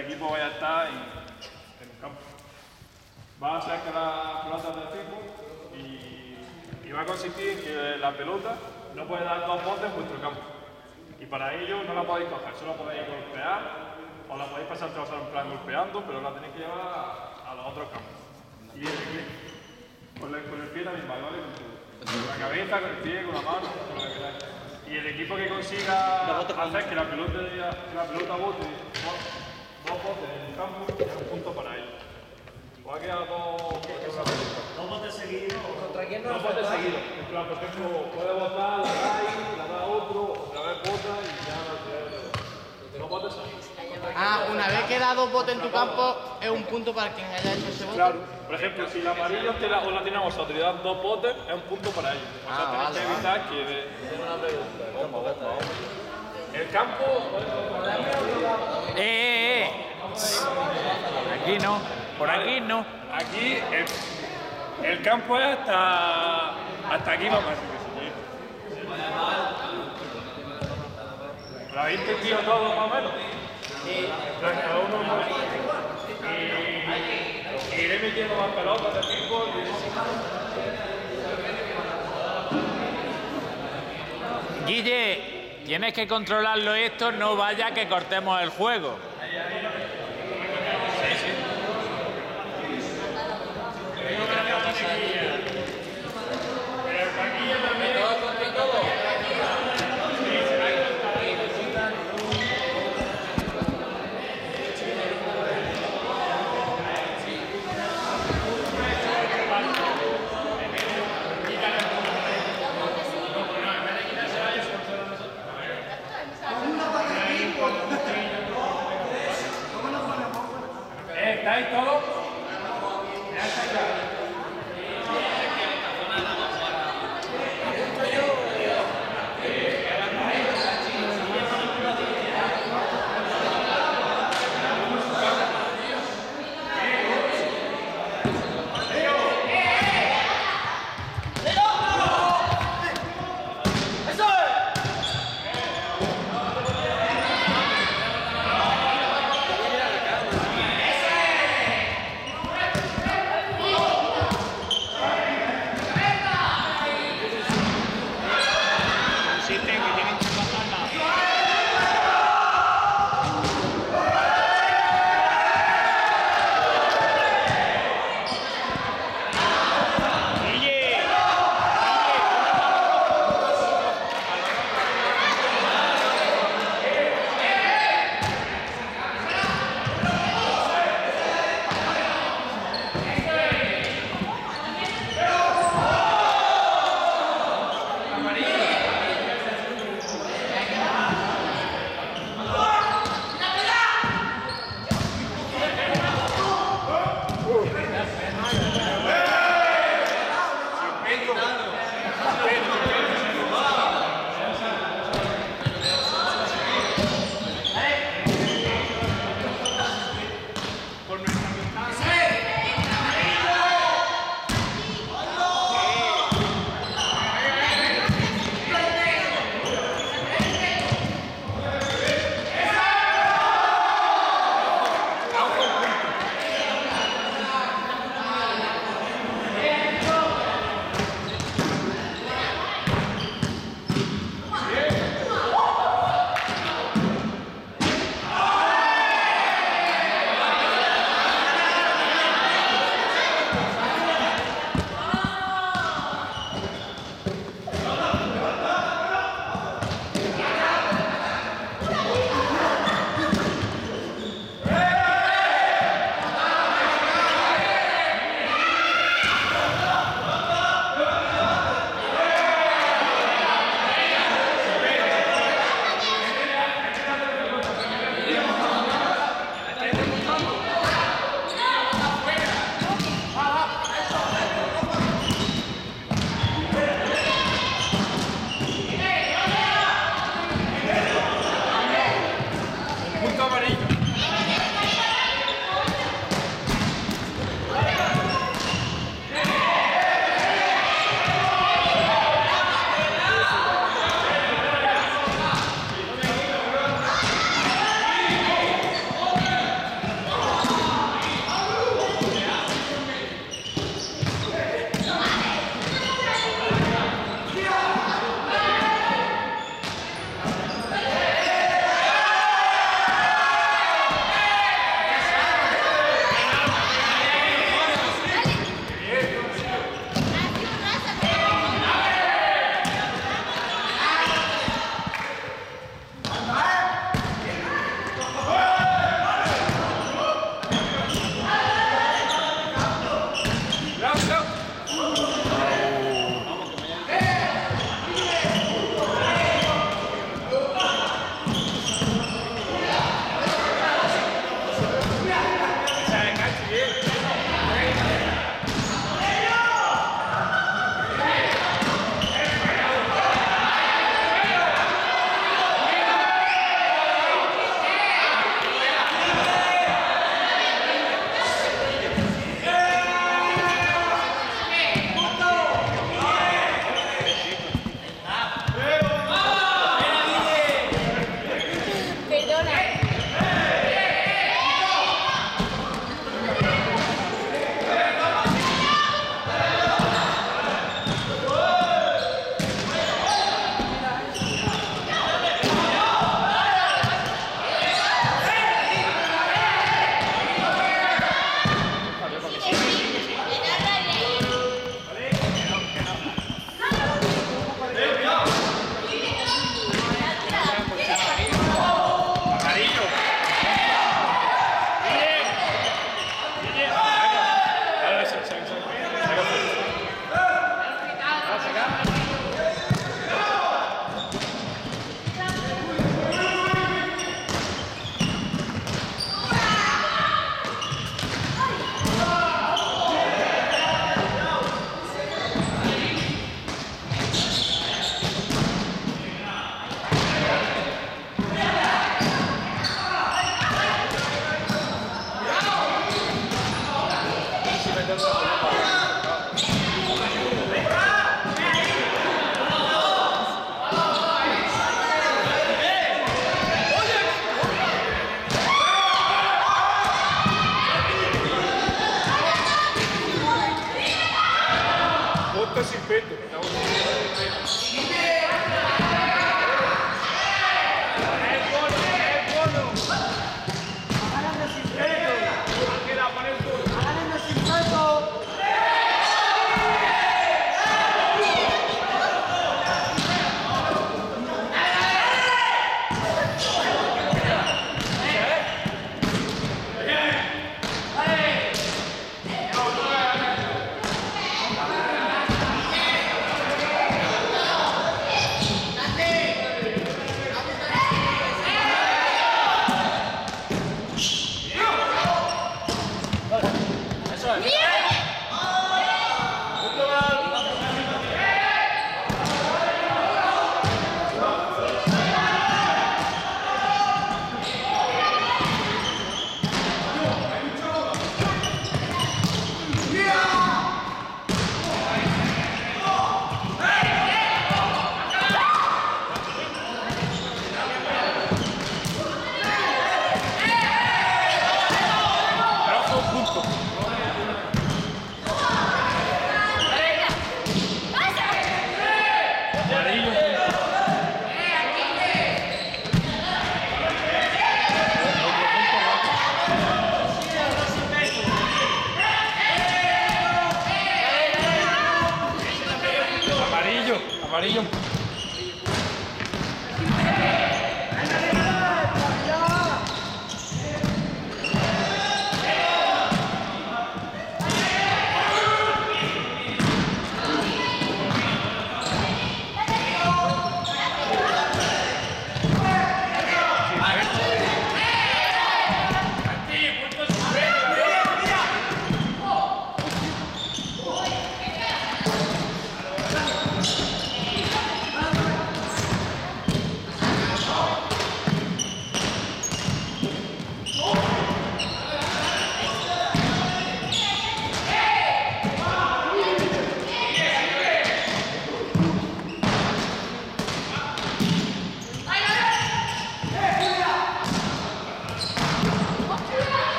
equipo vaya a estar en el campo. Va a sacar las pelotas del equipo y va a consistir en que la pelota no puede dar 2 botes en vuestro campo. Y para ello no la podéis coger, solo podéis golpear o la podéis pasar en plan golpeando, pero la tenéis que llevar a los otros campos. Y el pie. Con el pie también vale, ¿vale? Con la cabeza, con el pie, con la mano, con lo que queráis. Y el equipo que consiga hacer que la pelota bote 2 botes en el campo, es un punto para ellos. O ha quedado 2 botes seguidos. ¿Contra quién no? 2 botes seguidos. En plan, por ejemplo, puede botar, la da otro, otra vez bota y ya no 2 botes seguidos. Una vez que da 2 botes en tu campo, es un punto para quien haya hecho ese bote. Claro. Por ejemplo, si la amarilla os la tiene a vosotros y le dan 2 botes, es un punto para ellos. O sea, tenéis que evitar que... Tengo una pregunta. El campo... Aquí no, por aquí no. Aquí el campo es hasta aquí más. ¿Lo habéis entendido todo más o menos? Sí. Cada uno y iré metiendo más pelotas de fútbol. Guille, tienes que controlarlo esto, no vaya que cortemos el juego. ¿Estáis todos?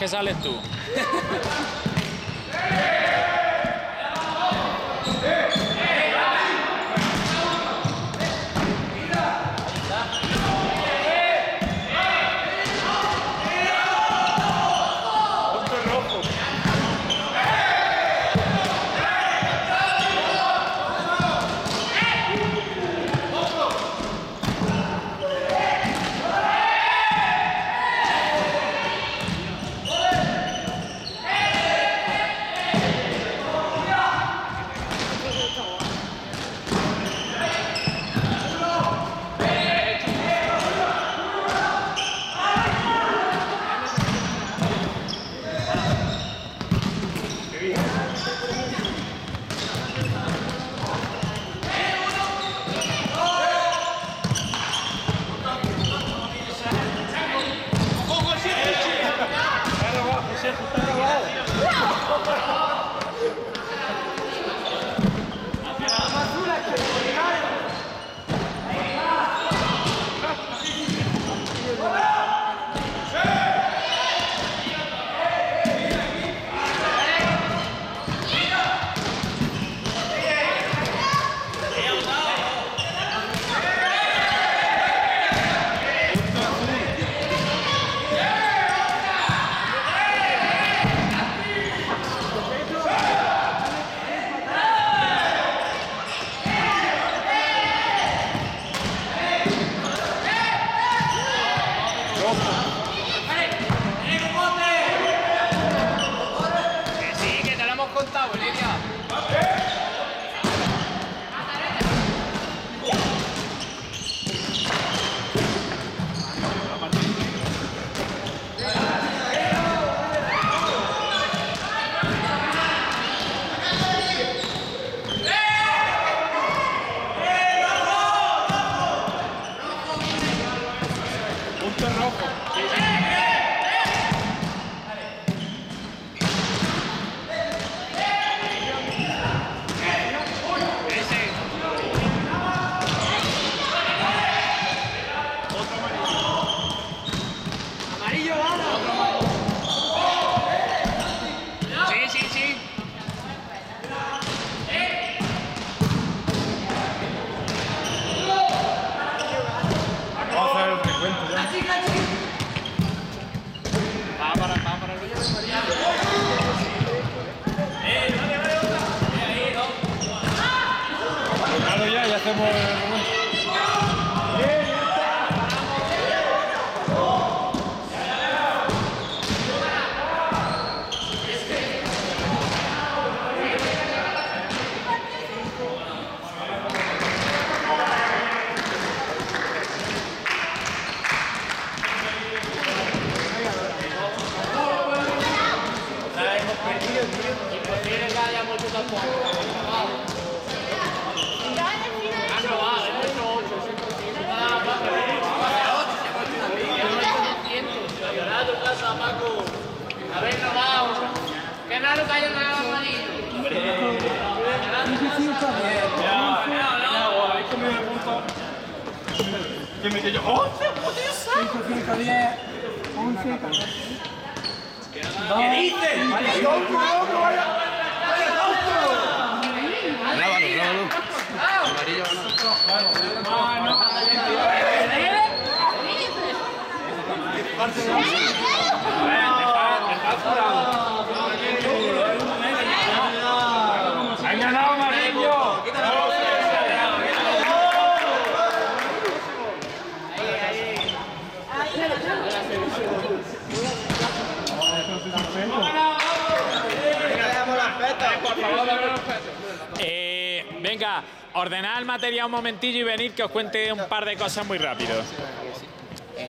que sales tú. ¿Qué me yo? ¡11! 5, 5, 10, 11, 14. ¿Qué dices? ¡Vaya loco, loco! ¡Vaya loco! Grábalo, grábalo. Amarillo, ¡Han ganado amarillo! Venga, ordenad el material un momentillo y venid que os cuente un par de cosas muy rápido.